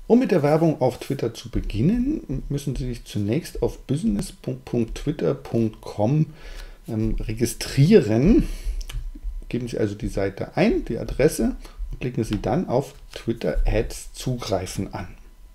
Um mit der Werbung auf Twitter zu beginnen, müssen Sie sich zunächst auf business.twitter.com registrieren. Geben Sie also die Seite ein, die Adresse, und klicken Sie dann auf Twitter Ads zugreifen an.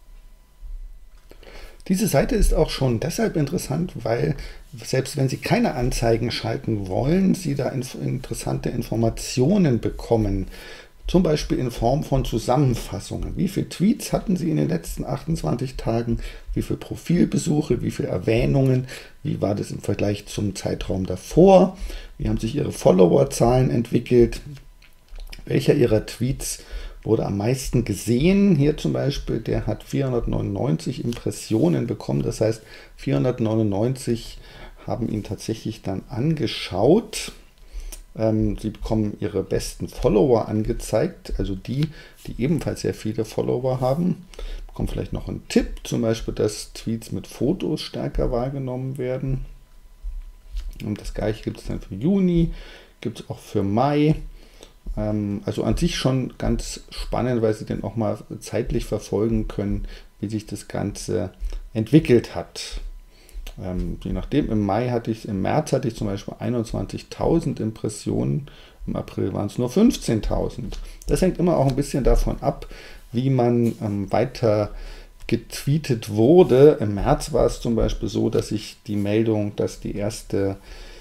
Diese Seite ist auch schon deshalb interessant, weil selbst wenn Sie keine Anzeigen schalten wollen, Sie da interessante Informationen bekommen. Zum Beispiel in Form von Zusammenfassungen. Wie viele Tweets hatten Sie in den letzten 28 Tagen? Wie viele Profilbesuche? Wie viele Erwähnungen? Wie war das im Vergleich zum Zeitraum davor? Wie haben sich Ihre Followerzahlen entwickelt? Welcher Ihrer Tweets wurde am meisten gesehen? Hier zum Beispiel, der hat 499 Impressionen bekommen. Das heißt, 499 haben ihn tatsächlich dann angeschaut. Sie bekommen Ihre besten Follower angezeigt, also die ebenfalls sehr viele Follower haben. Bekommen vielleicht noch einen Tipp, zum Beispiel, dass Tweets mit Fotos stärker wahrgenommen werden. Und das gleiche gibt es dann für Juni, gibt es auch für Mai. Also an sich schon ganz spannend, weil Sie dann auch mal zeitlich verfolgen können, wie sich das Ganze entwickelt hat. Je nachdem, im März hatte ich zum Beispiel 21.000 Impressionen, im April waren es nur 15.000. Das hängt immer auch ein bisschen davon ab, wie man weiter getweetet wurde. Im März war es zum Beispiel so, dass ich die Meldung, dass die erste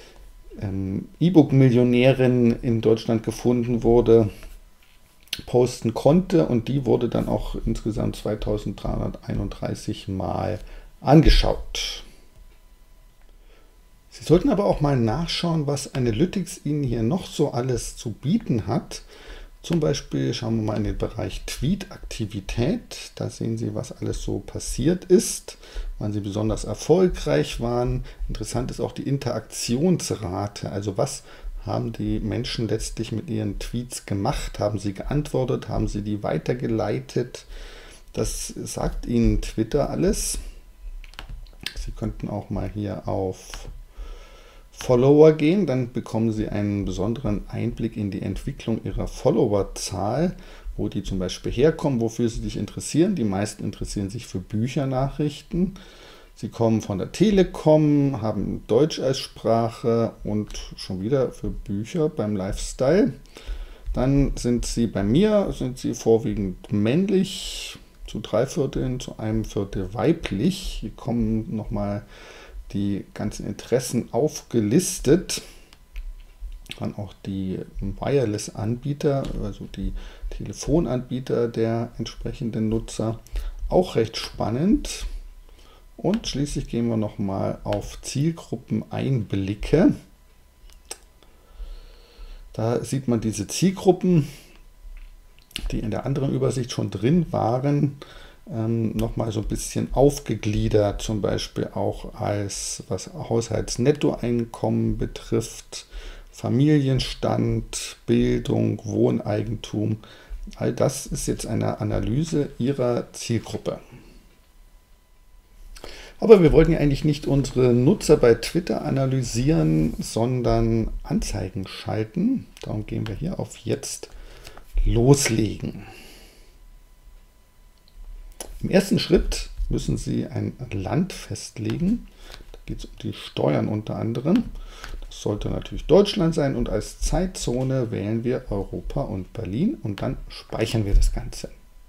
E-Book-Millionärin in Deutschland gefunden wurde, posten konnte, und die wurde dann auch insgesamt 2331 Mal angeschaut. Sie sollten aber auch mal nachschauen, was Analytics Ihnen hier noch so alles zu bieten hat. Zum Beispiel schauen wir mal in den Bereich Tweet-Aktivität. Da sehen Sie, was alles so passiert ist, wann Sie besonders erfolgreich waren. Interessant ist auch die Interaktionsrate. Also was haben die Menschen letztlich mit ihren Tweets gemacht? Haben sie geantwortet? Haben sie die weitergeleitet? Das sagt Ihnen Twitter alles. Sie könnten auch mal hier auf Follower gehen, dann bekommen Sie einen besonderen Einblick in die Entwicklung Ihrer Followerzahl, wo die zum Beispiel herkommen, wofür Sie sich interessieren. Die meisten interessieren sich für Büchernachrichten. Sie kommen von der Telekom, haben Deutsch als Sprache und schon wieder für Bücher beim Lifestyle. Dann sind Sie bei mir, vorwiegend männlich, zu 3/4, zu 1/4 weiblich. Hier kommen nochmal die ganzen Interessen aufgelistet. Dann auch die Wireless-Anbieter, also die Telefonanbieter der entsprechenden Nutzer. Auch recht spannend. Und schließlich gehen wir nochmal auf Zielgruppeneinblicke. Da sieht man diese Zielgruppen, die in der anderen Übersicht schon drin waren, nochmal so ein bisschen aufgegliedert, zum Beispiel auch als was Haushaltsnettoeinkommen betrifft, Familienstand, Bildung, Wohneigentum. All das ist jetzt eine Analyse Ihrer Zielgruppe. Aber wir wollten ja eigentlich nicht unsere Nutzer bei Twitter analysieren, sondern Anzeigen schalten. Darum gehen wir hier auf Jetzt loslegen. Im ersten Schritt müssen Sie ein Land festlegen. Da geht es um die Steuern unter anderem. Das sollte natürlich Deutschland sein, und als Zeitzone wählen wir Europa und Berlin, und dann speichern wir das Ganze.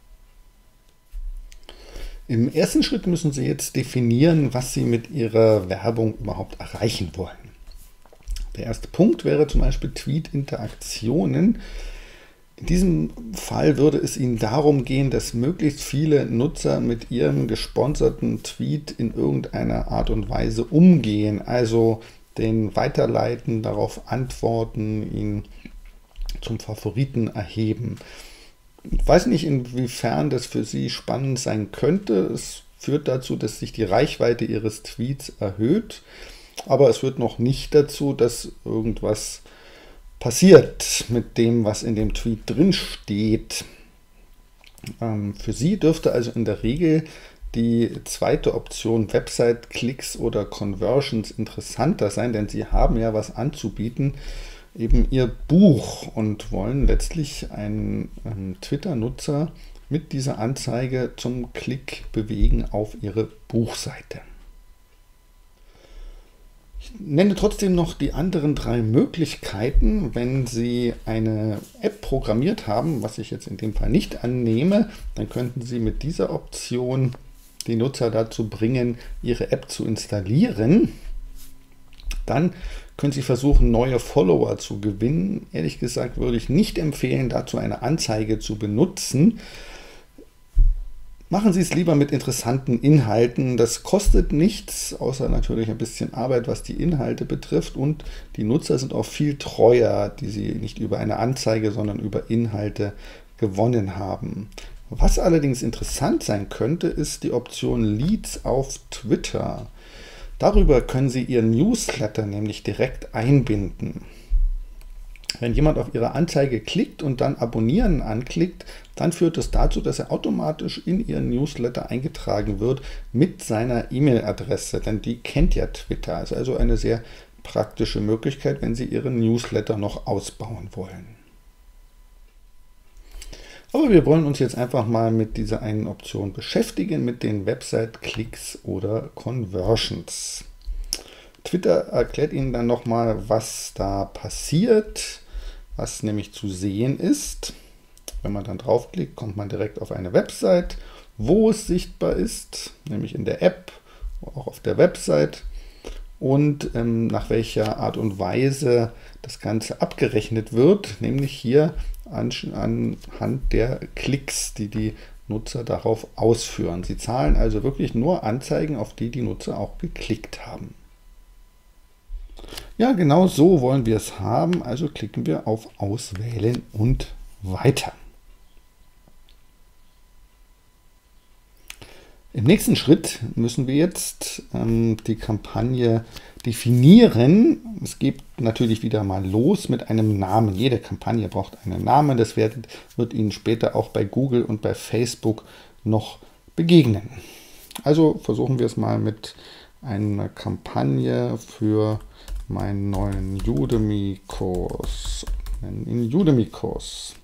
Im ersten Schritt müssen Sie jetzt definieren, was Sie mit Ihrer Werbung überhaupt erreichen wollen. Der erste Punkt wäre zum Beispiel Tweet-Interaktionen. In diesem Fall würde es Ihnen darum gehen, dass möglichst viele Nutzer mit Ihrem gesponserten Tweet in irgendeiner Art und Weise umgehen, also den weiterleiten, darauf antworten, ihn zum Favoriten erheben. Ich weiß nicht, inwiefern das für Sie spannend sein könnte. Es führt dazu, dass sich die Reichweite Ihres Tweets erhöht, aber es führt noch nicht dazu, dass irgendwas passiert mit dem, was in dem Tweet drin steht. Für Sie dürfte also in der Regel die zweite Option Website-Klicks oder Conversions interessanter sein, denn Sie haben ja was anzubieten, eben Ihr Buch, und wollen letztlich einen Twitter-Nutzer mit dieser Anzeige zum Klick bewegen auf Ihre Buchseite. Ich nenne trotzdem noch die anderen 3 Möglichkeiten. Wenn Sie eine App programmiert haben, was ich jetzt in dem Fall nicht annehme, dann könnten Sie mit dieser Option die Nutzer dazu bringen, ihre App zu installieren. Dann können Sie versuchen, neue Follower zu gewinnen. Ehrlich gesagt würde ich nicht empfehlen, dazu eine Anzeige zu benutzen. Machen Sie es lieber mit interessanten Inhalten. Das kostet nichts, außer natürlich ein bisschen Arbeit, was die Inhalte betrifft. Und die Nutzer sind auch viel treuer, die Sie nicht über eine Anzeige, sondern über Inhalte gewonnen haben. Was allerdings interessant sein könnte, ist die Option Leads auf Twitter. Darüber können Sie Ihren Newsletter nämlich direkt einbinden. Wenn jemand auf Ihre Anzeige klickt und dann Abonnieren anklickt, dann führt es dazu, dass er automatisch in Ihren Newsletter eingetragen wird mit seiner E-Mail-Adresse, denn die kennt ja Twitter. Das ist also eine sehr praktische Möglichkeit, wenn Sie Ihren Newsletter noch ausbauen wollen. Aber wir wollen uns jetzt einfach mal mit dieser einen Option beschäftigen, mit den Website-Klicks oder Conversions. Twitter erklärt Ihnen dann nochmal, was da passiert, was nämlich zu sehen ist. Wenn man dann draufklickt, kommt man direkt auf eine Website, wo es sichtbar ist, nämlich in der App, auch auf der Website und nach welcher Art und Weise das Ganze abgerechnet wird, nämlich hier anhand der Klicks, die die Nutzer darauf ausführen. Sie zahlen also wirklich nur Anzeigen, auf die die Nutzer auch geklickt haben. Ja, genau so wollen wir es haben, also klicken wir auf Auswählen und Weiter. Im nächsten Schritt müssen wir jetzt die Kampagne definieren. Es geht natürlich wieder mal los mit einem Namen. Jede Kampagne braucht einen Namen. Das wird Ihnen später auch bei Google und bei Facebook noch begegnen. Also versuchen wir es mal mit einer Kampagne für meinen neuen Udemy-Kurs. Udemy-Kurs.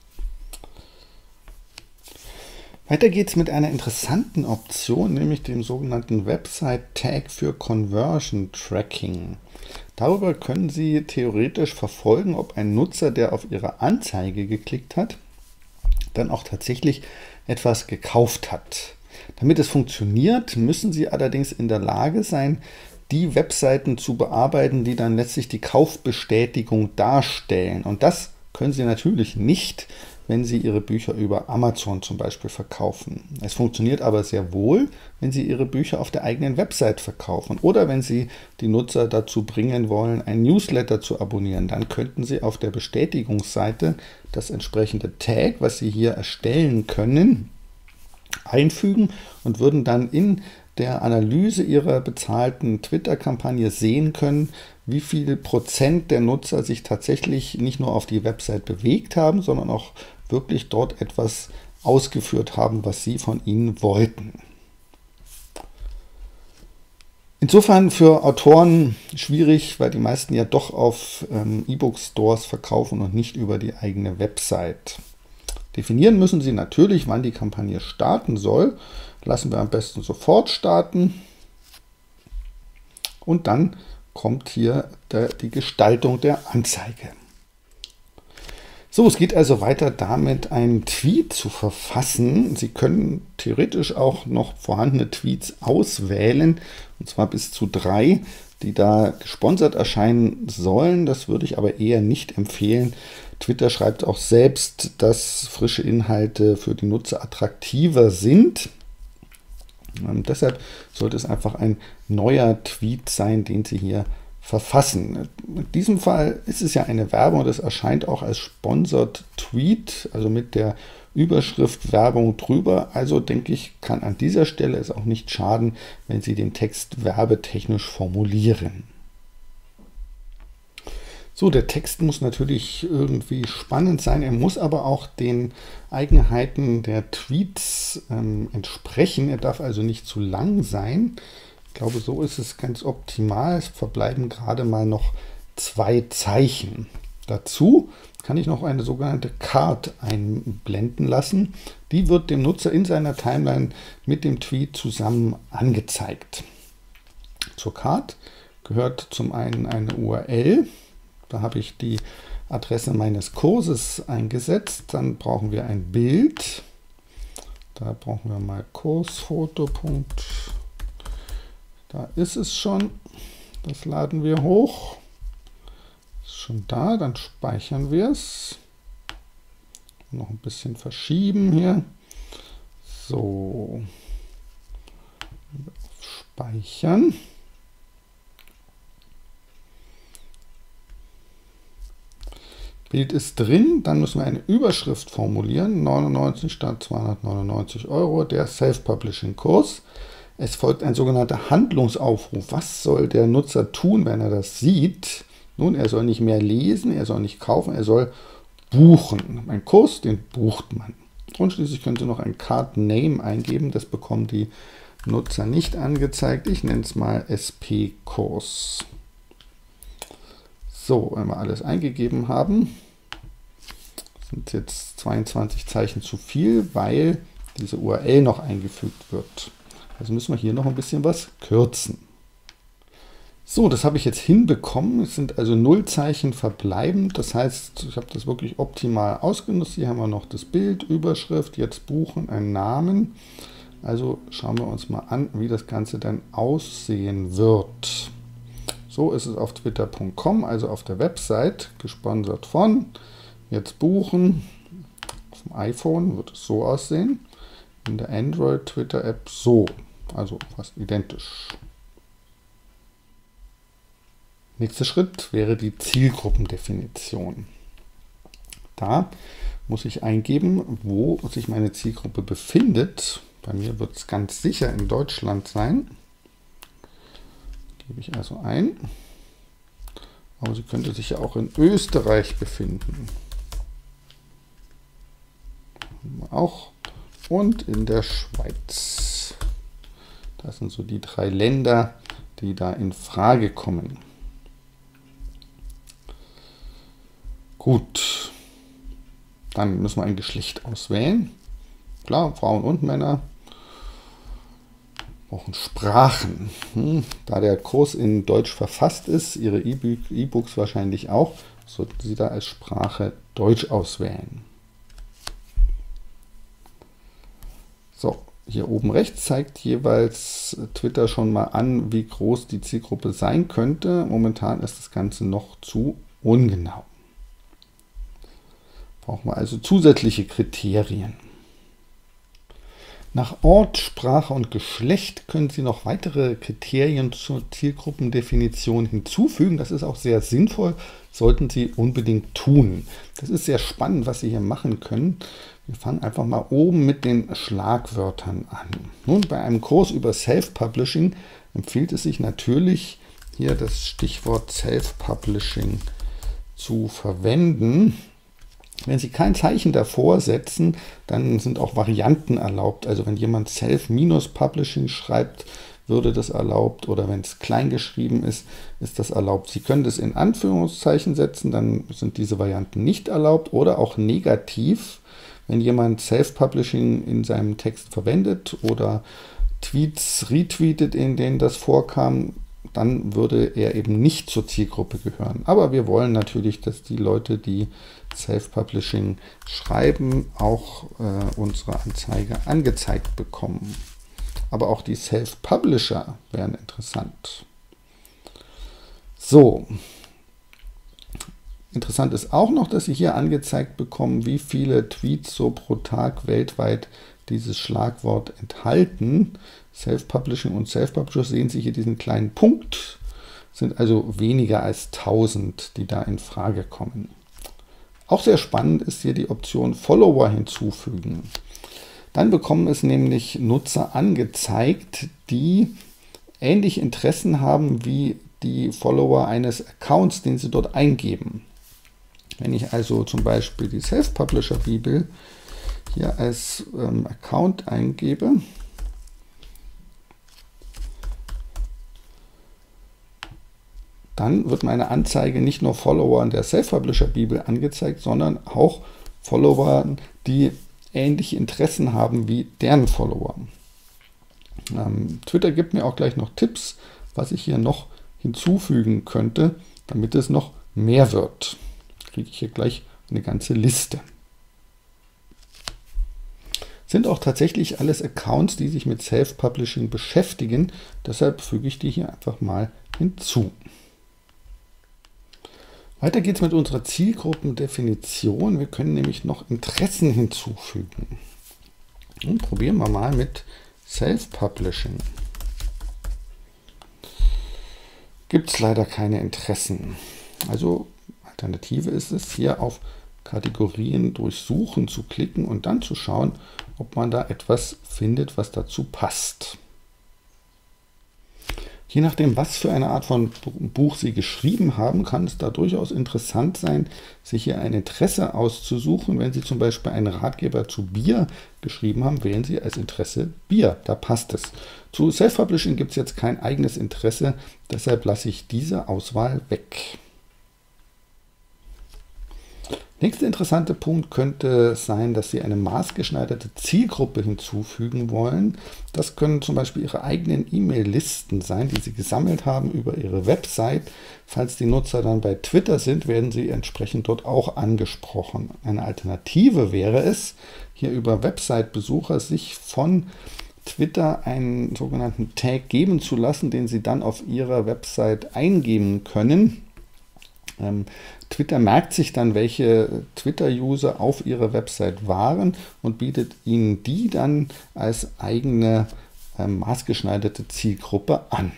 Weiter geht es mit einer interessanten Option, nämlich dem sogenannten Website Tag für Conversion Tracking. Darüber können Sie theoretisch verfolgen, ob ein Nutzer, der auf Ihre Anzeige geklickt hat, dann auch tatsächlich etwas gekauft hat. Damit es funktioniert, müssen Sie allerdings in der Lage sein, die Webseiten zu bearbeiten, die dann letztlich die Kaufbestätigung darstellen. Und das können Sie natürlich nicht, wenn Sie Ihre Bücher über Amazon zum Beispiel verkaufen. Es funktioniert aber sehr wohl, wenn Sie Ihre Bücher auf der eigenen Website verkaufen oder wenn Sie die Nutzer dazu bringen wollen, ein Newsletter zu abonnieren. Dann könnten Sie auf der Bestätigungsseite das entsprechende Tag, was Sie hier erstellen können, einfügen und würden dann in der Analyse Ihrer bezahlten Twitter-Kampagne sehen können, wie viel Prozent der Nutzer sich tatsächlich nicht nur auf die Website bewegt haben, sondern auch wirklich dort etwas ausgeführt haben, was Sie von ihnen wollten. Insofern für Autoren schwierig, weil die meisten ja doch auf E-Book-Stores verkaufen und nicht über die eigene Website. Definieren müssen Sie natürlich, wann die Kampagne starten soll. Lassen wir am besten sofort starten. Und dann kommt hier die Gestaltung der Anzeige. So, es geht also weiter damit, einen Tweet zu verfassen. Sie können theoretisch auch noch vorhandene Tweets auswählen, und zwar bis zu 3, die da gesponsert erscheinen sollen. Das würde ich aber eher nicht empfehlen. Twitter schreibt auch selbst, dass frische Inhalte für die Nutzer attraktiver sind. Deshalb sollte es einfach ein neuer Tweet sein, den Sie hier verfassen. In diesem Fall ist es ja eine Werbung, das erscheint auch als Sponsored Tweet, also mit der Überschrift Werbung drüber. Also denke ich, kann an dieser Stelle es auch nicht schaden, wenn Sie den Text werbetechnisch formulieren. So, der Text muss natürlich irgendwie spannend sein, er muss aber auch den Eigenheiten der Tweets entsprechen. Er darf also nicht zu lang sein. Ich glaube, so ist es ganz optimal. Es verbleiben gerade mal noch 2 Zeichen. Dazu kann ich noch eine sogenannte Card einblenden lassen. Die wird dem Nutzer in seiner Timeline mit dem Tweet zusammen angezeigt. Zur Card gehört zum einen eine URL. Da habe ich die Adresse meines Kurses eingesetzt. Dann brauchen wir ein Bild. Da brauchen wir mal Kursfoto. Da ist es schon. Das laden wir hoch. Ist schon da, dann speichern wir es. Noch ein bisschen verschieben hier. So. Speichern. Bild ist drin, dann müssen wir eine Überschrift formulieren. 99 statt 299 €, der Self-Publishing-Kurs. Es folgt ein sogenannter Handlungsaufruf. Was soll der Nutzer tun, wenn er das sieht? Nun, er soll nicht mehr lesen, er soll nicht kaufen, er soll buchen. Ein Kurs, den bucht man. Und schließlich können Sie noch ein Card Name eingeben. Das bekommen die Nutzer nicht angezeigt. Ich nenne es mal SP-Kurs. So, wenn wir alles eingegeben haben, sind jetzt 22 Zeichen zu viel, weil diese URL noch eingefügt wird. Also müssen wir hier noch ein bisschen was kürzen. So, das habe ich jetzt hinbekommen. Es sind also 0 Zeichen verbleibend. Das heißt, ich habe das wirklich optimal ausgenutzt. Hier haben wir noch das Bild, Überschrift, jetzt buchen, einen Namen. Also schauen wir uns mal an, wie das Ganze dann aussehen wird. So ist es auf twitter.com, also auf der Website, gesponsert von. Jetzt buchen. Auf dem iPhone wird es so aussehen. In der Android-Twitter-App so. Also fast identisch. Nächster Schritt wäre die Zielgruppendefinition. Da muss ich eingeben, wo sich meine Zielgruppe befindet. Bei mir wird es ganz sicher in Deutschland sein. Gebe ich also ein. Aber sie könnte sich ja auch in Österreich befinden. Auch. Und in der Schweiz. Das sind so die 3 Länder, die da in Frage kommen. Gut. Dann müssen wir ein Geschlecht auswählen. Klar, Frauen und Männer. Brauchen Sprachen. Da der Kurs in Deutsch verfasst ist, Ihre E-Books wahrscheinlich auch, sollten Sie da als Sprache Deutsch auswählen. So, hier oben rechts zeigt jeweils Twitter schon mal an, wie groß die Zielgruppe sein könnte. Momentan ist das Ganze noch zu ungenau. Brauchen wir also zusätzliche Kriterien. Nach Ort, Sprache und Geschlecht können Sie noch weitere Kriterien zur Zielgruppendefinition hinzufügen. Das ist auch sehr sinnvoll, sollten Sie unbedingt tun. Das ist sehr spannend, was Sie hier machen können. Wir fangen einfach mal oben mit den Schlagwörtern an. Nun, bei einem Kurs über Self-Publishing empfiehlt es sich natürlich, hier das Stichwort Self-Publishing zu verwenden. Wenn Sie kein Zeichen davor setzen, dann sind auch Varianten erlaubt. Also wenn jemand Self-Publishing schreibt, würde das erlaubt. Oder wenn es klein geschrieben ist, ist das erlaubt. Sie können das in Anführungszeichen setzen, dann sind diese Varianten nicht erlaubt. Oder auch negativ, wenn jemand Self-Publishing in seinem Text verwendet oder Tweets retweetet, in denen das vorkam, dann würde er eben nicht zur Zielgruppe gehören. Aber wir wollen natürlich, dass die Leute, die Self-Publishing schreiben, auch unsere Anzeige angezeigt bekommen. Aber auch die Self-Publisher wären interessant. So. Interessant ist auch noch, dass Sie hier angezeigt bekommen, wie viele Tweets so pro Tag weltweit dieses Schlagwort enthalten. Self-Publishing und Self-Publisher, sehen Sie hier diesen kleinen Punkt, sind also weniger als 1000, die da in Frage kommen. Auch sehr spannend ist hier die Option Follower hinzufügen. Dann bekommen es nämlich Nutzer angezeigt, die ähnliche Interessen haben wie die Follower eines Accounts, den sie dort eingeben. Wenn ich also zum Beispiel die Self-Publisher-Bibel hier als Account eingebe, dann wird meine Anzeige nicht nur Followern der Self-Publisher-Bibel angezeigt, sondern auch Followern, die ähnliche Interessen haben wie deren Follower. Twitter gibt mir auch gleich noch Tipps, was ich hier noch hinzufügen könnte, damit es noch mehr wird. Kriege ich hier gleich eine ganze Liste. Sind auch tatsächlich alles Accounts, die sich mit Self-Publishing beschäftigen. Deshalb füge ich die hier einfach mal hinzu. Weiter geht es mit unserer Zielgruppendefinition. Wir können nämlich noch Interessen hinzufügen. Und probieren wir mal mit Self-Publishing. Gibt es leider keine Interessen. Also Alternative ist es, hier auf Kategorien durchsuchen zu klicken und dann zu schauen, ob man da etwas findet, was dazu passt. Je nachdem, was für eine Art von Buch Sie geschrieben haben, kann es da durchaus interessant sein, sich hier ein Interesse auszusuchen. Wenn Sie zum Beispiel einen Ratgeber zu Bier geschrieben haben, wählen Sie als Interesse Bier. Da passt es. Zu Self-Publishing gibt es jetzt kein eigenes Interesse, deshalb lasse ich diese Auswahl weg. Nächster interessanter Punkt könnte sein, dass Sie eine maßgeschneiderte Zielgruppe hinzufügen wollen. Das können zum Beispiel Ihre eigenen E-Mail-Listen sein, die Sie gesammelt haben über Ihre Website. Falls die Nutzer dann bei Twitter sind, werden Sie entsprechend dort auch angesprochen. Eine Alternative wäre es, hier über Website-Besucher sich von Twitter einen sogenannten Tag geben zu lassen, den Sie dann auf Ihrer Website eingeben können. Twitter merkt sich dann, welche Twitter-User auf ihrer Website waren und bietet ihnen die dann als eigene maßgeschneiderte Zielgruppe an.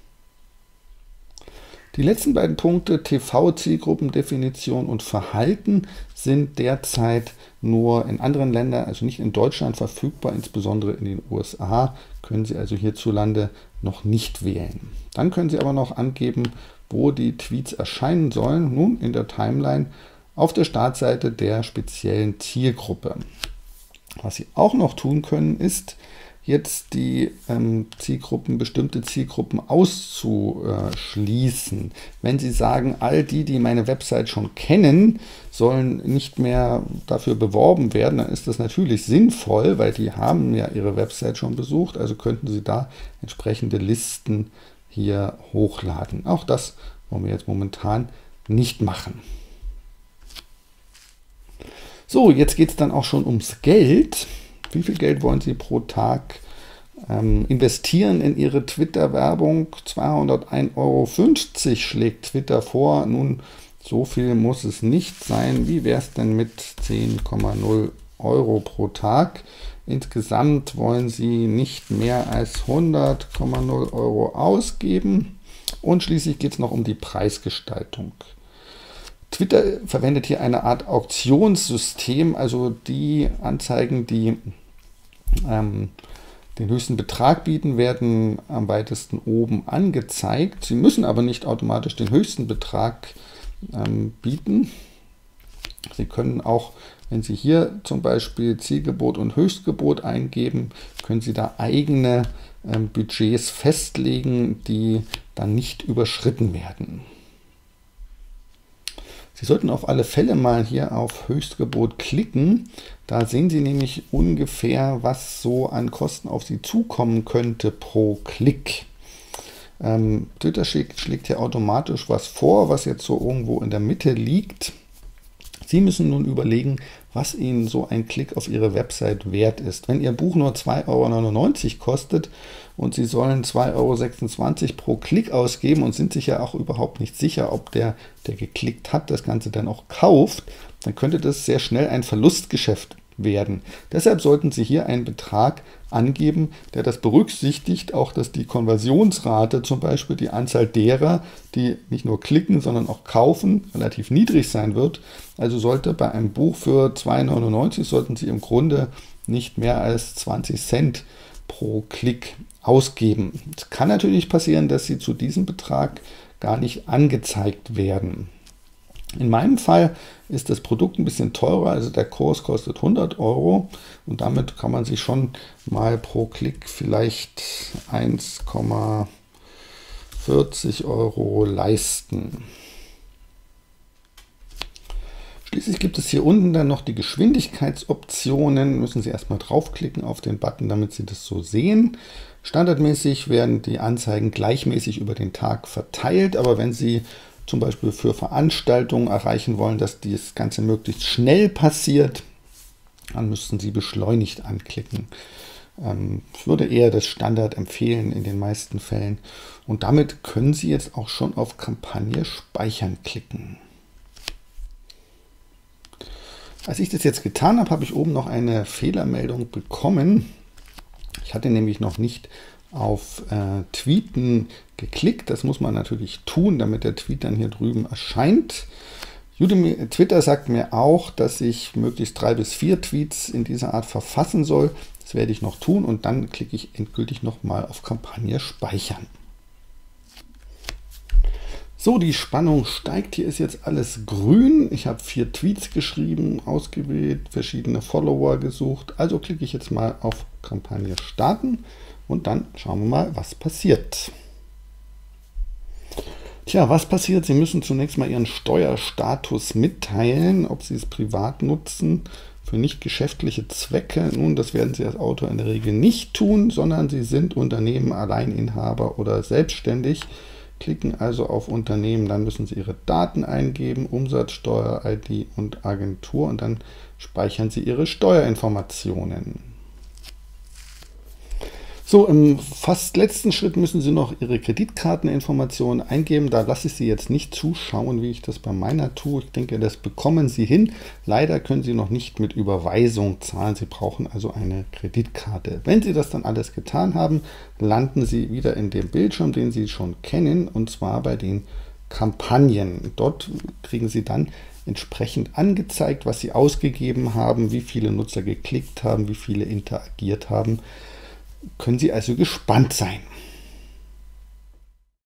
Die letzten beiden Punkte, TV-Zielgruppendefinition und Verhalten, sind derzeit nur in anderen Ländern, also nicht in Deutschland, verfügbar. Insbesondere in den USA können Sie also hierzulande noch nicht wählen. Dann können Sie aber noch angeben, wo die Tweets erscheinen sollen, nun in der Timeline auf der Startseite der speziellen Zielgruppe. Was Sie auch noch tun können, ist jetzt die bestimmte Zielgruppen auszuschließen. Wenn Sie sagen, all die, die meine Website schon kennen, sollen nicht mehr dafür beworben werden, dann ist das natürlich sinnvoll, weil die haben ja Ihre Website schon besucht, also könnten Sie da entsprechende Listen hier hochladen. Auch das wollen wir jetzt momentan nicht machen. So, jetzt geht es dann auch schon ums Geld. Wie viel Geld wollen Sie pro Tag investieren in Ihre Twitter-Werbung? 201,50 € schlägt Twitter vor. Nun, so viel muss es nicht sein. Wie wäre es denn mit 10,0 € pro Tag? Insgesamt wollen Sie nicht mehr als 100,0 € ausgeben. Und schließlich geht es noch um die Preisgestaltung. Twitter verwendet hier eine Art Auktionssystem, also die Anzeigen, die den höchsten Betrag bieten, werden am weitesten oben angezeigt. Sie müssen aber nicht automatisch den höchsten Betrag bieten. Sie können auch, wenn Sie hier zum Beispiel Zielgebot und Höchstgebot eingeben, können Sie da eigene Budgets festlegen, die dann nicht überschritten werden. Sie sollten auf alle Fälle mal hier auf Höchstgebot klicken. Da sehen Sie nämlich ungefähr, was so an Kosten auf Sie zukommen könnte pro Klick. Twitter schlägt hier automatisch was vor, was jetzt so irgendwo in der Mitte liegt. Sie müssen nun überlegen, was Ihnen so ein Klick auf Ihre Website wert ist. Wenn Ihr Buch nur 2,99 € kostet und Sie sollen 2,26 € pro Klick ausgeben und sind sich ja auch überhaupt nicht sicher, ob der geklickt hat, das Ganze dann auch kauft, dann könnte das sehr schnell ein Verlustgeschäft werden. Deshalb sollten Sie hier einen Betrag angeben, der das berücksichtigt, auch dass die Konversionsrate, zum Beispiel die Anzahl derer, die nicht nur klicken, sondern auch kaufen, relativ niedrig sein wird. Also sollte bei einem Buch für 2,99 € sollten Sie im Grunde nicht mehr als 20 Cent pro Klick ausgeben. Es kann natürlich passieren, dass Sie zu diesem Betrag gar nicht angezeigt werden. In meinem Fall ist das Produkt ein bisschen teurer, also der Kurs kostet 100 € und damit kann man sich schon mal pro Klick vielleicht 1,5 40 € leisten. Schließlich gibt es hier unten dann noch die Geschwindigkeitsoptionen. Müssen Sie erstmal draufklicken auf den Button, damit Sie das so sehen. Standardmäßig werden die Anzeigen gleichmäßig über den Tag verteilt, aber wenn Sie zum Beispiel für Veranstaltungen erreichen wollen, dass das Ganze möglichst schnell passiert, dann müssten Sie beschleunigt anklicken. Ich würde eher das Standard empfehlen in den meisten Fällen. Und damit können Sie jetzt auch schon auf Kampagne speichern klicken. Als ich das jetzt getan habe, habe ich oben noch eine Fehlermeldung bekommen. Ich hatte nämlich noch nicht auf Tweeten geklickt. Das muss man natürlich tun, damit der Tweet dann hier drüben erscheint. Twitter sagt mir auch, dass ich möglichst 3 bis 4 Tweets in dieser Art verfassen soll. Das werde ich noch tun und dann klicke ich endgültig nochmal auf Kampagne speichern. So, die Spannung steigt. Hier ist jetzt alles grün. Ich habe 4 Tweets geschrieben, ausgewählt, verschiedene Follower gesucht. Also klicke ich jetzt mal auf Kampagne starten und dann schauen wir mal, was passiert. Tja, was passiert? Sie müssen zunächst mal Ihren Steuerstatus mitteilen, ob Sie es privat nutzen, für nicht geschäftliche Zwecke. Nun, das werden Sie als Autor in der Regel nicht tun, sondern Sie sind Unternehmen, Alleininhaber oder selbstständig. Klicken also auf Unternehmen, dann müssen Sie Ihre Daten eingeben, Umsatzsteuer, ID und Agentur und dann speichern Sie Ihre Steuerinformationen. So, im fast letzten Schritt müssen Sie noch Ihre Kreditkarteninformationen eingeben. Da lasse ich Sie jetzt nicht zuschauen, wie ich das bei meiner tue. Ich denke, das bekommen Sie hin. Leider können Sie noch nicht mit Überweisung zahlen. Sie brauchen also eine Kreditkarte. Wenn Sie das dann alles getan haben, landen Sie wieder in dem Bildschirm, den Sie schon kennen, und zwar bei den Kampagnen. Dort kriegen Sie dann entsprechend angezeigt, was Sie ausgegeben haben, wie viele Nutzer geklickt haben, wie viele interagiert haben. Können Sie also gespannt sein.